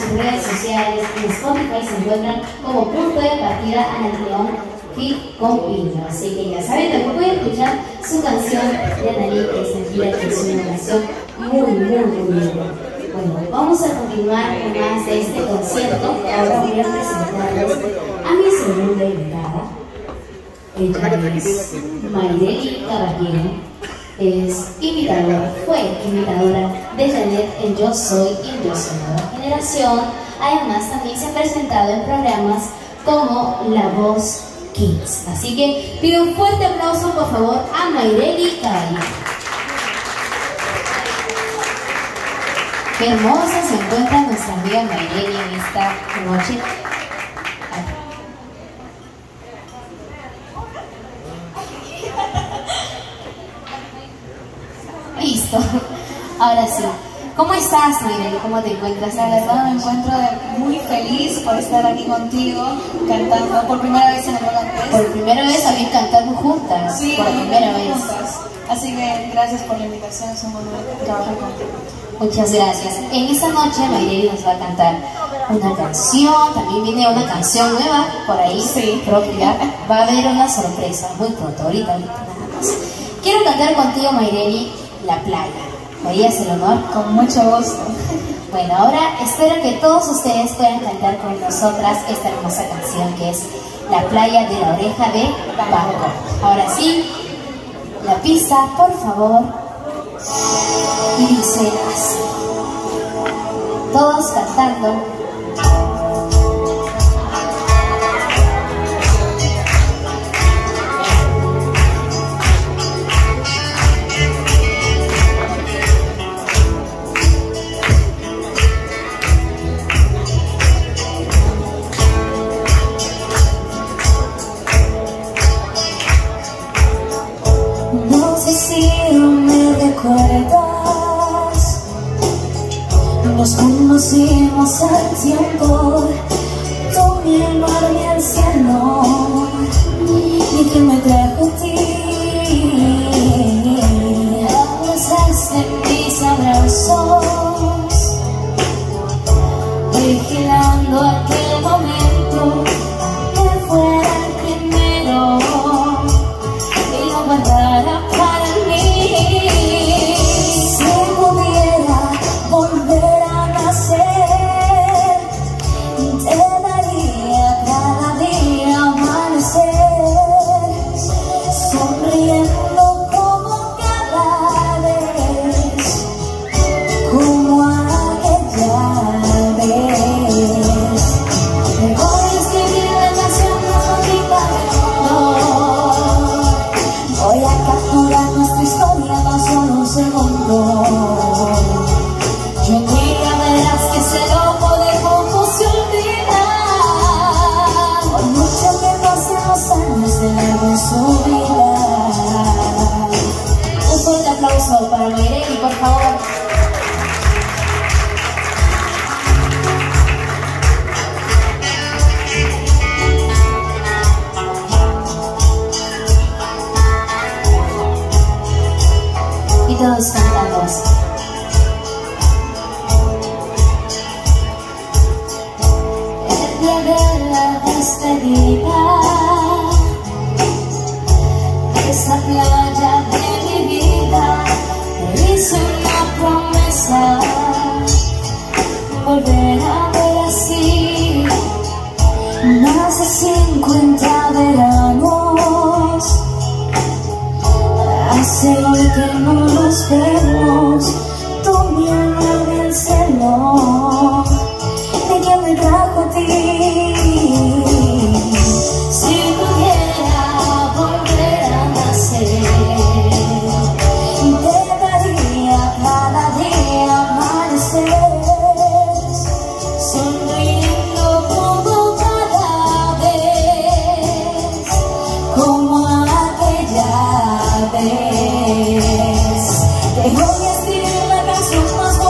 sus redes sociales. En Spotify se encuentran como Punto de Partida Ana León Fit con Piño. Así que ya saben, también pueden escuchar su canción de Analí, que es Tranquila, que es una canción muy linda. Bueno, vamos a continuar con más de este concierto. Ahora voy a presentarles a mi segunda invitada. Ella es Mayreli Caballero. Es imitadora, fue imitadora de Janet en Yo Soy y Yo Soy Nueva Generación. Además, también se ha presentado en programas como La Voz Kids. Así que pido un fuerte aplauso, por favor, a Mayreli Caballero. Qué hermosa se encuentra nuestra amiga Mayreli en esta noche. Listo. Ahora sí. ¿Cómo estás, Mayreli? ¿Cómo te encuentras? La verdad me encuentro muy feliz por estar aquí contigo, cantando por primera vez en el Holandés. Por primera vez también cantando juntas. Sí, por primera vez. Juntas. Así que gracias por la invitación, es un honor trabajar contigo. Muchas gracias. En esta noche Mayreli nos va a cantar una canción, también viene una canción nueva por ahí, sí, propia. Va a haber una sorpresa muy pronto, ahorita nada más. Quiero cantar contigo, Mayreli, La Playa. ¿Me harías el honor? Con mucho gusto. Bueno, ahora espero que todos ustedes puedan cantar con nosotras esta hermosa canción que es La Playa de la Oreja de Banco. Ahora sí, la pista, por favor. Y dice así. Todos cantando. No sé si me recuerdas, nos conocimos al tiempo, tú mi mar y el cielo, y que me trajo a ti, abrazaste mis abrazos, vigilando aquel momento, que fuera el primero. Guardara para mí. Si pudiera volver a nacer, te daría cada día amanecer, sonriendo como cada vez, como aquella vez. Te voy a escribir la canción más bonita del mundo. Voy a capturar nuestra historia tan solo un segundo. Yo en ella verás que ese loco de poco se olvida. Por mucho que pasen los años de largo en su vida. Un fuerte aplauso para Mayreli, por favor. Y todos cantamos. El día de la despedida, esa playa de mi vida, te hice una promesa, volver a ver así, más de 50 veranos. Hace hoy que no nos vemos, tú mi alma en el cielo, de quien me trajo a ti. Si pudiera volver a nacer, te daría cada día amanecer, sonriendo como cada vez, como aquella vez. Te voy a escribir la canción más bonita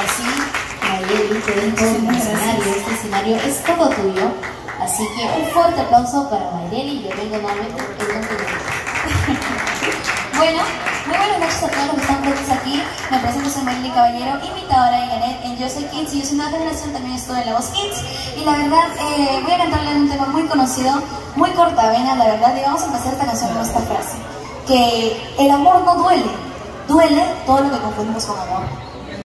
ahora sí, Mayeli, te dejo en el escenario. Este escenario es todo tuyo. Así que un fuerte aplauso para Mayeli. Yo vengo nuevamente en un minuto. Bueno, muy buenas noches a todos los que están presentes aquí. Me presento, soy Mayeli Caballero, imitadora de Janet en Yo Soy Kids. Y yo soy una generación, también estuve en La Voz Kids. Y la verdad, voy a cantarle un tema muy conocido, muy cortavena, la verdad. Y vamos a empezar esta canción con esta frase: que el amor no duele, duele todo lo que confundimos con amor.